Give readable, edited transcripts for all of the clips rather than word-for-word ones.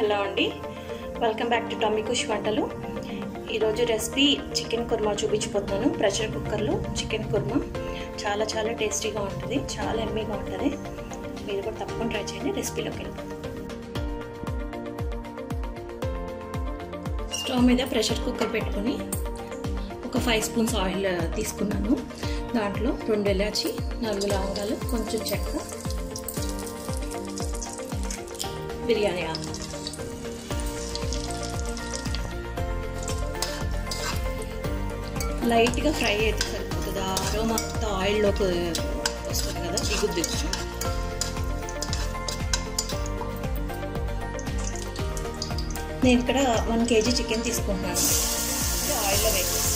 Hello అండి, welcome back to TummyKushVantalu. ఈరోజు recipe chicken kurma చూపించిపోతున్నాను. ప్రెషర్ కుక్కర్లో చికెన్ కుర్మా చాలా చాలా టేస్టీగా ఉంటుంది, చాలా ఎమ్మీగా ఉంటుంది. మీరు కూడా తప్పకుండా ట్రై చేయండి. రెసిపీలోకి వెళ్ళి స్టవ్ మీద ప్రెషర్ కుక్కర్ పెట్టుకొని ఒక 5 స్పూన్స్ ఆయిల్ తీసుకున్నాను. దాంట్లో 2 ఇలాచి, 4 లవంగాలు, కొంచెం చెక్క, బిర్యానీ ఆకు, లైట్గా ఫ్రై అయితే సరిపోతుంది. అరోమా మొత్తం ఆయిల్లోకి వస్తుంది కదా, దిగుద్ది. నేను ఇక్కడ 1 kg చికెన్ తీసుకుంటున్నాను. ఇది ఆయిల్లో వేసేస్తాను.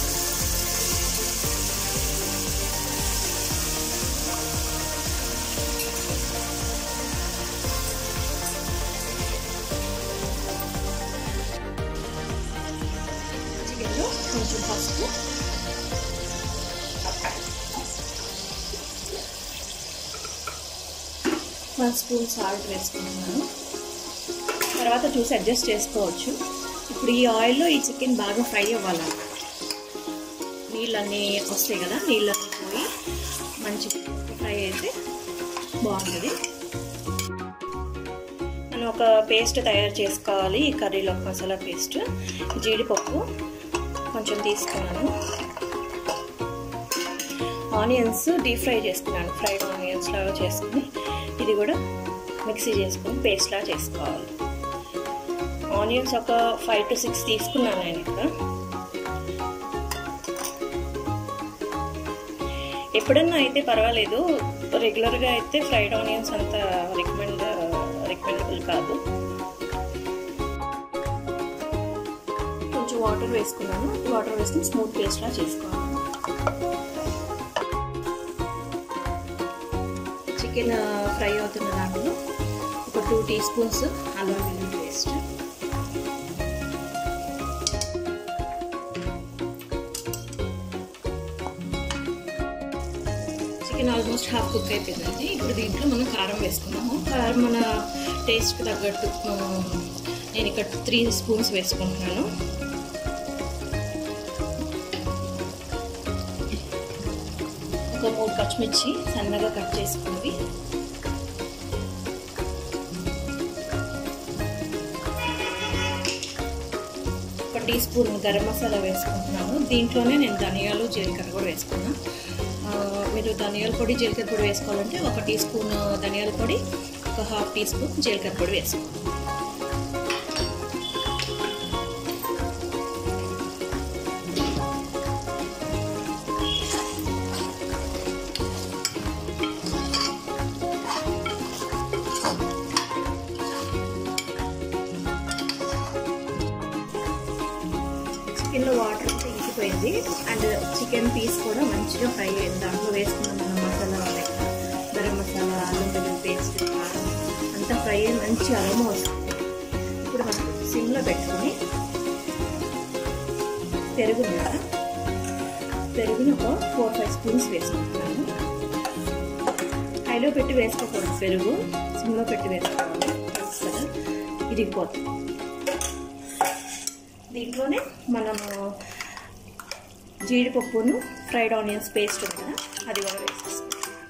చికెన్లో కొంచెం పసుపు, వన్ స్పూన్ సాల్ట్ వేసుకుంటున్నాను. తర్వాత చూసి అడ్జస్ట్ చేసుకోవచ్చు. ఇప్పుడు ఈ ఆయిల్లో ఈ చికెన్ బాగా ఫ్రై అవ్వాలి. నీళ్ళన్నీ వస్తాయి కదా, నీళ్ళన్నీ పోయి మంచి ఫ్రై అయితే బాగుంటుంది. మనం ఒక పేస్ట్ తయారు చేసుకోవాలి ఈ కర్రీలో, మసాలా పేస్ట్. జీడిపప్పు కొంచెం తీసుకున్నాను. ఆనియన్స్ డీప్ ఫ్రై చేసుకున్నాను, ఫ్రైడ్ ఆనియన్స్ లాగా చేసుకుని ఇది కూడా మిక్సీ చేసుకొని పేస్ట్ లాగా చేసుకోవాలి. ఆనియన్స్ ఒక 5 to 6 తీసుకున్నాను నేను ఇక్కడ. ఎప్పుడన్నా అయితే పర్వాలేదు, రెగ్యులర్గా అయితే ఫ్రైడ్ ఆనియన్స్ అంత రికమెండబుల్ కాదు. కొంచెం వాటర్ వేసుకున్నాను. వాటర్ వేసుకుని స్మూత్ పేస్ట్ లా చేసుకోవాలి. చికెన్ ఫ్రై అవుతున్న దాంట్లో ఒక 2 టీ స్పూన్స్ అల్లం వెల్లుల్లి paste, chicken almost half cook అయిపోయిందండి. ఇప్పుడు దీంట్లో మనం కారం వేసుకున్నాము. కారం మన టేస్ట్కి తగ్గట్టు నేను ఇక్కడ 3 స్పూన్స్ వేసుకుంటున్నాను. ఒక 3 పచ్చిమిర్చి సన్నగా కట్ చేసుకున్నవి, ఒక టీ స్పూన్ గరం మసాలా వేసుకుంటున్నాను. దీంట్లోనే నేను ధనియాలు, జీలకర్ర కూడా వేసుకున్నాను. మీరు ధనియాల పొడి, జీలకర్ర పొడి వేసుకోవాలంటే 1 టీ స్పూన్ ధనియాల పొడి, ఒక 1/2 టీ స్పూన్ జీలకర్ర పొడి వేసుకోవాలి. చికెన్లో వాటర్ అంతా ఇంకిపోయింది అండ్ చికెన్ పీస్ కూడా మంచిగా ఫ్రై అయింది. దాంట్లో వేసుకున్న మన మసాలా, గరం మసాలా, అల్లం వెల్లుల్లి పేస్ట్, కారం అంతా ఫ్రై అయ్యి మంచి అరోమా వస్తుంది. ఇప్పుడు మనం సిమ్లో పెట్టుకుని పెరుగుని ఒక 4-5 స్పూన్స్ వేసుకుంటున్నాను. హైలో పెట్టి వేసుకోకూడదు, పెరుగు సిమ్లో పెట్టి వేసుకోవాలి కదా, ఇరిగిపోతుంది. దీంట్లోనే మనము జీడిపప్పును, ఫ్రైడ్ ఆనియన్స్ పేస్ట్ ఉంది కదా, అది కూడా వేసేస్తాం.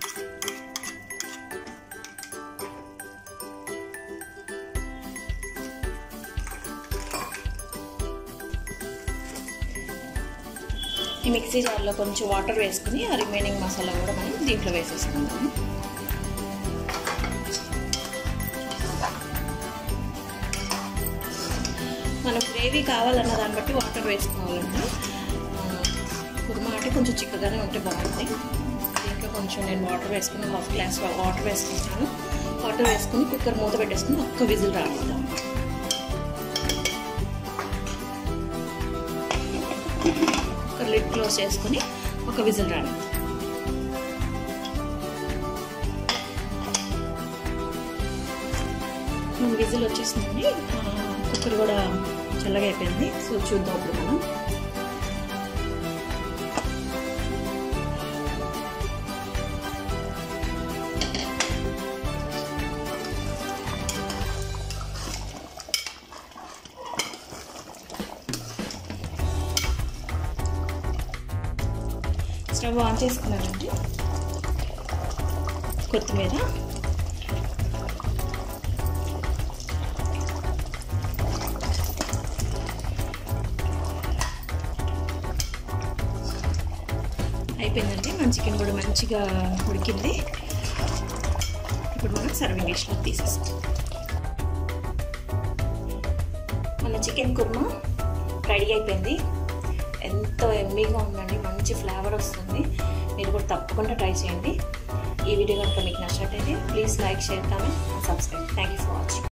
ఈ మిక్సీ జార్లో కొంచెం వాటర్ వేసుకుని ఆ రిమైనింగ్ మసాలా కూడా మనం దీంట్లో వేసేసుకుందాము. మనకు గ్రేవీ కావాలన్న దాన్ని బట్టి వాటర్ వేసుకోవాలంటే, కుర్మా అంటే కొంచెం చిక్కగానే ఉంటే బాగుంది. దీంట్లో కొంచెం నేను వాటర్ వేసుకుని 1/2 గ్లాస్ వాటర్ వేసుకుంటాను. వాటర్ వేసుకుని కుక్కర్ మూత పెట్టేసుకుని ఒక్క విజిల్ రావాలి. కుక్కర్ లిడ్ క్లోజ్ చేసుకుని ఒక విజిల్ రావాలి. మన విజిల్ వచ్చేసిందండి. కుక్కర్ కూడా చల్లగా అయిపోయింది. సో చూద్దాం ఇప్పుడు మనం. స్టవ్ ఆన్ చేసుకున్నానండి. కొత్తిమీర, అయిపోయిందండి. మన చికెన్ కూడా మంచిగా ఉడికింది. ఇప్పుడు మనం సర్వింగ్ డిష్లో తీసేస్తాం. మన చికెన్ కుర్మా రెడీ అయిపోయింది. ఎంతో ఎమ్మీగా ఉందండి, మంచి ఫ్లేవర్ వస్తుంది. మీరు కూడా తప్పకుండా ట్రై చేయండి. ఈ వీడియో కనుక మీకు నచ్చినట్టయితే please like, share, comment, subscribe. Thank you for watching.